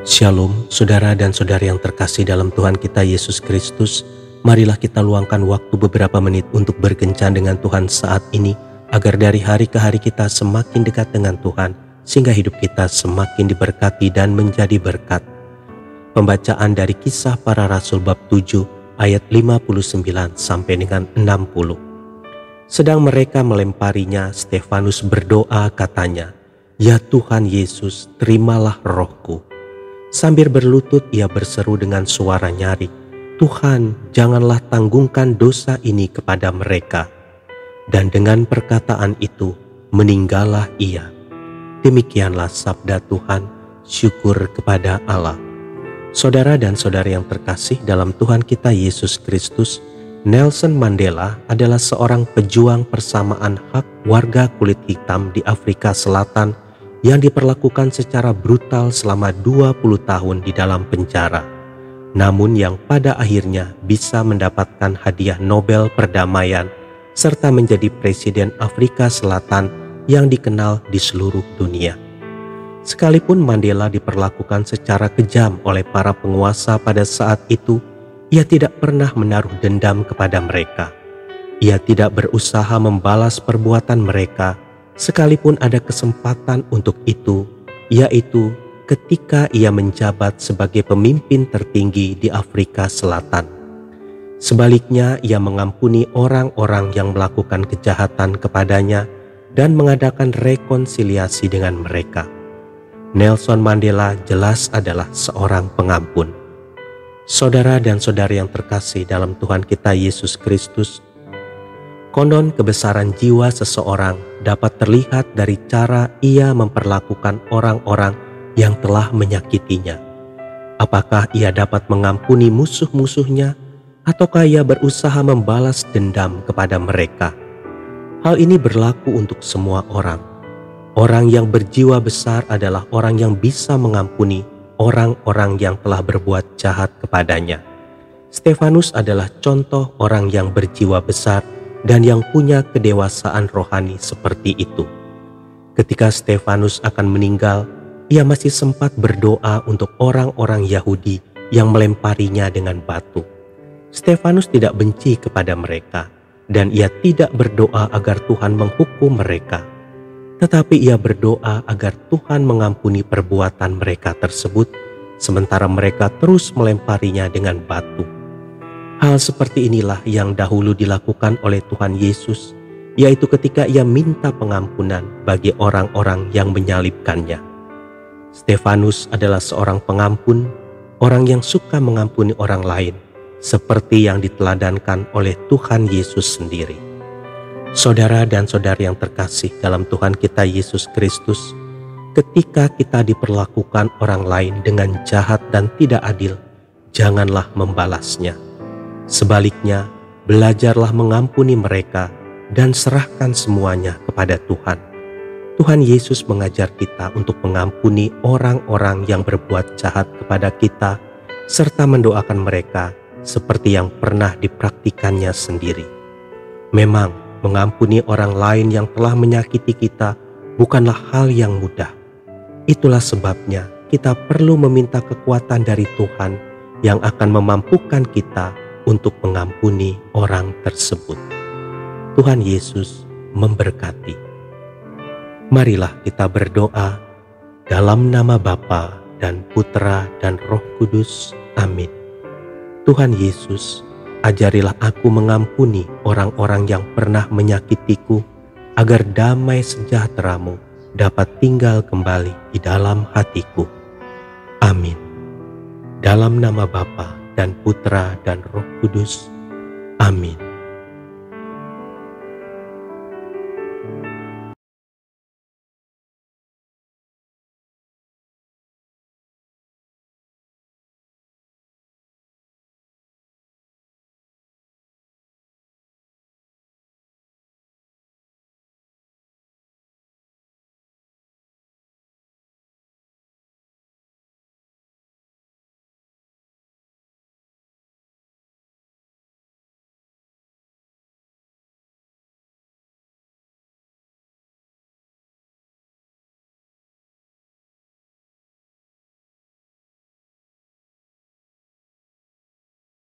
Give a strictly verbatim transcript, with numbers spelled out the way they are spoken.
Shalom, saudara dan saudari yang terkasih dalam Tuhan kita Yesus Kristus. Marilah kita luangkan waktu beberapa menit untuk berkencan dengan Tuhan saat ini, agar dari hari ke hari kita semakin dekat dengan Tuhan, sehingga hidup kita semakin diberkati dan menjadi berkat. Pembacaan dari Kisah Para Rasul bab tujuh ayat lima puluh sembilan sampai dengan enam puluh. Sedang mereka melemparinya, Stefanus berdoa katanya, "Ya Tuhan Yesus, terimalah rohku." Sambil berlutut ia berseru dengan suara nyaring, "Tuhan, janganlah tanggungkan dosa ini kepada mereka." Dan dengan perkataan itu meninggallah ia. Demikianlah sabda Tuhan, syukur kepada Allah. Saudara dan saudari yang terkasih dalam Tuhan kita Yesus Kristus, Nelson Mandela adalah seorang pejuang persamaan hak warga kulit hitam di Afrika Selatan yang diperlakukan secara brutal selama dua puluh tahun di dalam penjara, namun yang pada akhirnya bisa mendapatkan hadiah Nobel Perdamaian serta menjadi Presiden Afrika Selatan yang dikenal di seluruh dunia. Sekalipun Mandela diperlakukan secara kejam oleh para penguasa pada saat itu, ia tidak pernah menaruh dendam kepada mereka. Ia tidak berusaha membalas perbuatan mereka, sekalipun ada kesempatan untuk itu, yaitu ketika ia menjabat sebagai pemimpin tertinggi di Afrika Selatan. Sebaliknya, ia mengampuni orang-orang yang melakukan kejahatan kepadanya dan mengadakan rekonsiliasi dengan mereka. Nelson Mandela jelas adalah seorang pengampun. Saudara dan saudari yang terkasih dalam Tuhan kita Yesus Kristus, konon kebesaran jiwa seseorang dapat terlihat dari cara ia memperlakukan orang-orang yang telah menyakitinya. Apakah ia dapat mengampuni musuh-musuhnya, ataukah ia berusaha membalas dendam kepada mereka? Hal ini berlaku untuk semua orang. Orang yang berjiwa besar adalah orang yang bisa mengampuni orang-orang yang telah berbuat jahat kepadanya. Stefanus adalah contoh orang yang berjiwa besar dan yang punya kedewasaan rohani seperti itu. Ketika Stefanus akan meninggal, ia masih sempat berdoa untuk orang-orang Yahudi yang melemparinya dengan batu. Stefanus tidak benci kepada mereka, dan ia tidak berdoa agar Tuhan menghukum mereka. Tetapi ia berdoa agar Tuhan mengampuni perbuatan mereka tersebut, sementara mereka terus melemparinya dengan batu. Hal seperti inilah yang dahulu dilakukan oleh Tuhan Yesus, yaitu ketika ia minta pengampunan bagi orang-orang yang menyalibkannya. Stefanus adalah seorang pengampun, orang yang suka mengampuni orang lain, seperti yang diteladankan oleh Tuhan Yesus sendiri. Saudara dan saudari yang terkasih dalam Tuhan kita Yesus Kristus, ketika kita diperlakukan orang lain dengan jahat dan tidak adil, janganlah membalasnya. Sebaliknya, belajarlah mengampuni mereka dan serahkan semuanya kepada Tuhan. Tuhan Yesus mengajar kita untuk mengampuni orang-orang yang berbuat jahat kepada kita, serta mendoakan mereka seperti yang pernah dipraktikannya sendiri. Memang, mengampuni orang lain yang telah menyakiti kita bukanlah hal yang mudah. Itulah sebabnya kita perlu meminta kekuatan dari Tuhan yang akan memampukan kita untuk mengampuni orang tersebut. Tuhan Yesus memberkati. Marilah kita berdoa dalam nama Bapa dan Putra dan Roh Kudus. Amin. Tuhan Yesus, ajarilah aku mengampuni orang-orang yang pernah menyakitiku, agar damai sejahtera-Mu dapat tinggal kembali di dalam hatiku. Amin. Dalam nama Bapa dan Putra dan Roh Kudus. Amin.